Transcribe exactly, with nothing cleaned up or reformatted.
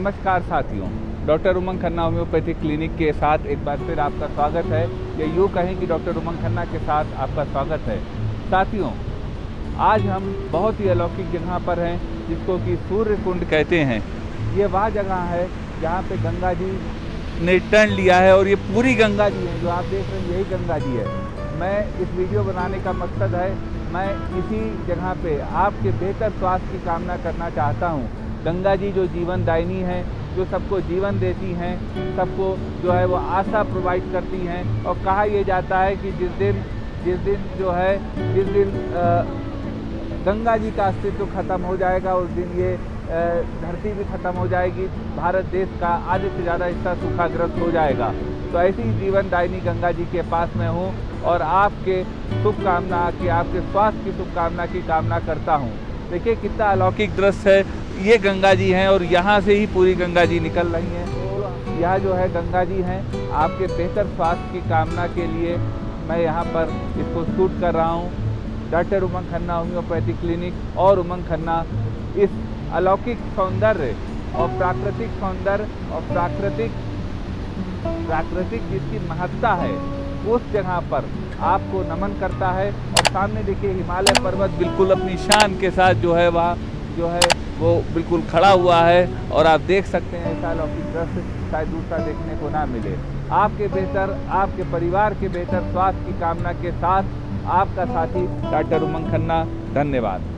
नमस्कार साथियों, doctor Umang Khanna homeopathic clinic के साथ एक बार फिर आपका स्वागत है। या यूँ कहें कि डॉक्टर उमंग खन्ना के साथ आपका स्वागत है। साथियों, आज हम बहुत ही अलौकिक जगह पर हैं जिसको कि सूर्य कुंड कहते हैं। ये वह जगह है जहाँ पे गंगा जी ने टर्न लिया है और ये पूरी गंगा जी है जो आप देख रहे हैं, यही गंगा जी है। मैं इस वीडियो बनाने का मकसद है, मैं इसी जगह पे आपके बेहतर स्वास्थ्य की कामना करना चाहता हूँ। गंगा जी जो जीवन दायिनी है, जो सबको जीवन देती हैं, सबको जो है वो आशा प्रोवाइड करती हैं। और कहा यह जाता है कि जिस दिन जिस दिन जो है जिस दिन आ, गंगा जी का अस्तित्व खत्म हो जाएगा, उस दिन ये धरती भी खत्म हो जाएगी, भारत देश का आधे से ज़्यादा हिस्सा सूखाग्रस्त हो जाएगा। तो ऐसी जीवन दायिनी गंगा जी के पास मैं हूँ और आपके शुभकामना की, आपके स्वास्थ्य की शुभकामना की कामना करता हूँ। देखिए कितना अलौकिक दृश्य है। ये गंगा जी हैं और यहाँ से ही पूरी गंगा जी निकल रही हैं। तो यह जो है गंगा जी हैं, आपके बेहतर स्वास्थ्य की कामना के लिए मैं यहाँ पर इसको शूट कर रहा हूँ। Doctor Umang Khanna homeopathic clinic और उमंग खन्ना इस अलौकिक सौंदर्य और प्राकृतिक सौंदर्य और प्राकृतिक प्राकृतिक जिसकी महत्ता है, उस जगह पर आपको नमन करता है। और सामने देखिए हिमालय पर्वत बिल्कुल अपनी शान के साथ जो है वह जो है वो बिल्कुल खड़ा हुआ है। और आप देख सकते हैं ऐसा अलौकिक दृश्य शायद दूसरा देखने को ना मिले। आपके बेहतर, आपके परिवार के बेहतर स्वास्थ्य की कामना के साथ आपका साथी डॉक्टर उमंग खन्ना। धन्यवाद।